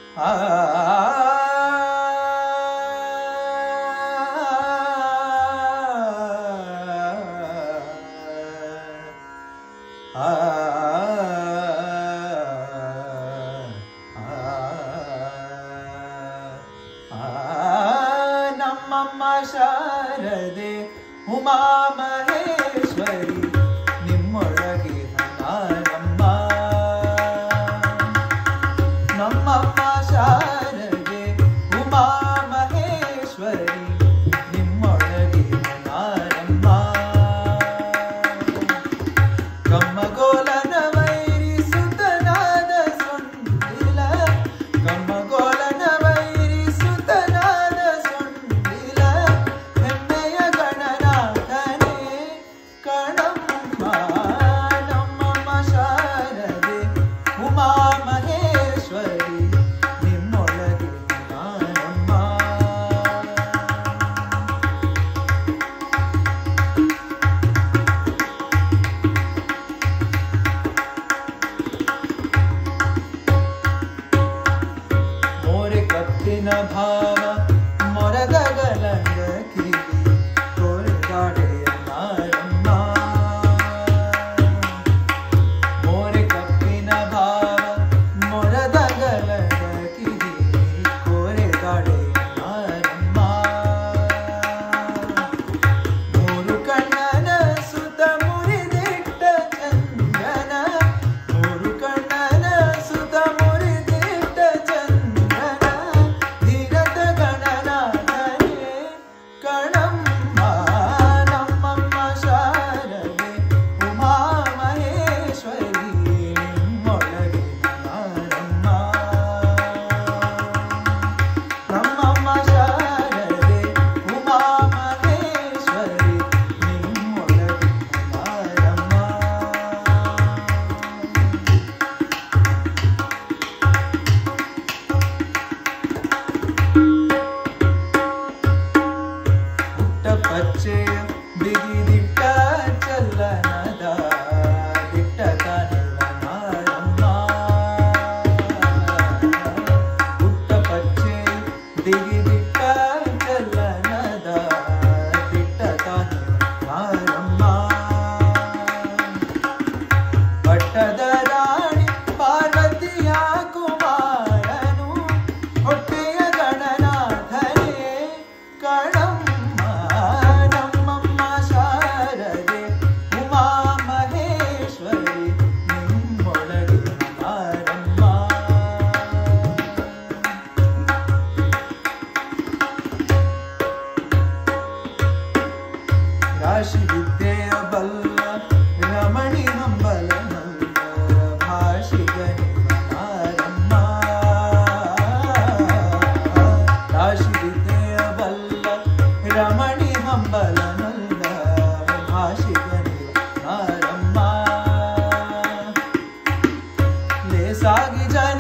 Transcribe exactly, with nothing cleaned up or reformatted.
ಆ ನಮ್ಮಮ್ಮ ಶಾರದೆ ಉಮಾ ಮಹೇಶ್ವರಿ ನಿಮ್ಮೊಳಗೆ ನಾನಮ್ಮ ನಮ್ಮಮ್ಮ ಶಾರದೆ ಉಮಾ ಮಹೇಶ್ವರಿ ನಿಮ್ಮೊಳಗೆ ನಾನಮ್ಮ ಕಮ್ಮಗೋಲನ ವೈರಿಸುತನಾದ ಸೊಂಡಿಲ ಕಮ್ಮಗೋಲನ ವೈರಿಸುತನಾದ ಸೊಂಡಿಲ ಹೆಮ್ಮೆಯ ಗಣನಾಥನೇ ಕಣಮ್ಮ ನಮ್ಮಮ್ಮ ಶಾರದೆ ಉಮಾ ಮಹೇಶ್ವರಿ ನಿಮ್ಮೊಳಗೆ ನಾನಮ್ಮ ಮೋರೆ ಕತ್ತಿನ ಭಾವ ಮೊರದ ಗಲಂಗ ಕಿವಿ ತೋರೆದಾಡೆಯ ನಾರಮ್ಮ ಮೋರೆ ಕತ್ತಿನ ಭಾವ ಮೊರದ ಗಲಂಗ ಕಿವಿ ಕೋರೆದಾಡೆಯ ನಾರಮ್ಮ ಮೂರು ಕಣ್ಣನ ಸುತ ಮುರಿದಿಟ್ಟ ಚಂದ್ರನ ಮೂರು ಕಣ್ಣನ ಸುತ ಮುರಿದಿಟ್ಟ ಚಂದ್ರನ ಧೀರತ ಗಣನಾಥನೇ ಕಣಮ್ಮ ನಮ್ಮಮ್ಮ ಶಾರದೆ ಉಮಾ ಮಹೇಶ್ವರಿ ನಿಮ್ಮೊಳಗೆ ನಾನಮ್ಮ ನಮ್ಮಮ್ಮ ಶಾರದೆ ಉಮಾ ಮಹೇಶ್ವರಿ ನಿಮ್ಮೊಳಗೆ ನಾನಮ್ಮ ಪುಟ್ಟ ಪಚ್ಚೆಯ ಬಿಗಿದಿಟ್ಟ ಚಲ್ಲನದ ದಿಟ್ಟ ತಾನಿವ ನಾರಮ್ಮ ಪುಟ್ಟ ಪಚ್ಚೆಯ ಬಿಗಿದಿಟ್ಟ ಚಲ್ಲನದ ದಿಟ್ಟ ತಾನಿವ ನಾರಮ್ಮ ಪಟ್ಟದ ರಾಣಿ ಪಾರ್ವತಿಯ ಕುಮಾರನು ಹೊಟ್ಟೆಯ ಗಣನಾಥನೇ ಕಣಮ್ಮ ನಮ್ಮಮ್ಮ ಶಾರದೆ ಉಮಾ ಮಹೇಶ್ವರಿ ನಿಮ್ಮೊಳಗೆ ನಾರಮ್ಮ ರಾಶಿ ವಿದ್ಯೆಯ ಬಲ್ಲ ರಮಣಿ ಹಂಬಲ ಭಾಷಿಗನಿವ ನಾರಮ್ಮ ರಾಶಿ ವಿದ್ಯೆಯ ಬಲ್ಲ ರಮಣಿ ಹಂಬಲ ನಲ್ಲ ಭಾಷಿಗನಿವ ನಾರಮ್ಮ ಲೇಸಾಗಿ ಜನ